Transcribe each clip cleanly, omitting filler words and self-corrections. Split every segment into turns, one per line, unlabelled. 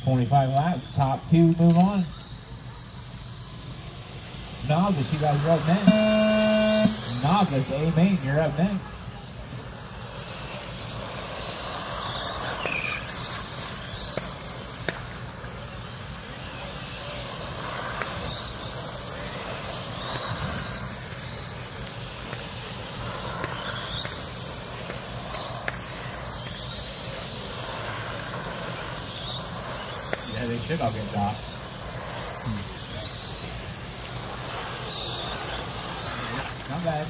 25 laps, top two move on. Novice, you guys are up next. Novice, amen, you're up next. Yeah, they should all get dropped. Not bad.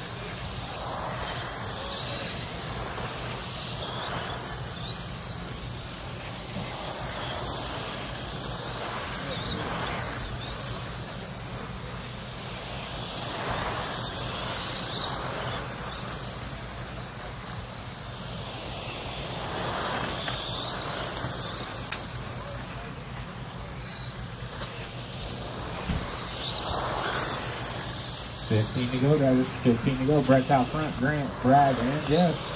$15 to go, drivers. 15 to go. Brett's out front. Grant, Brad, and Jeff.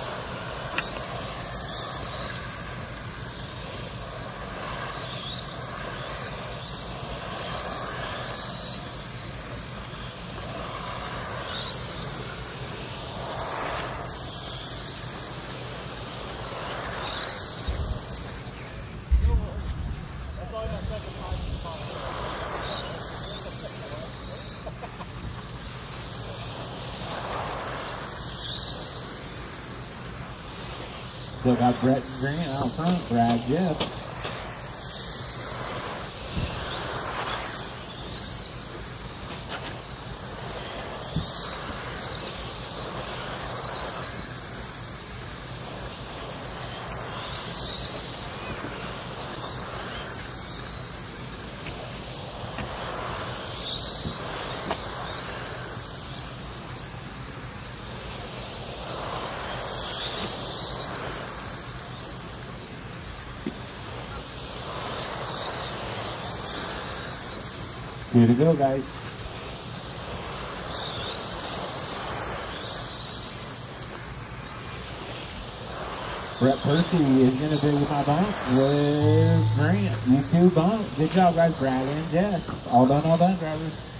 Still got Brett and Grant out front. Brad, Jeff. Here to go, guys. Brett Percy is going to be my bump with Grant. You two bump. Good job, guys. Brad and Jess. All done, drivers.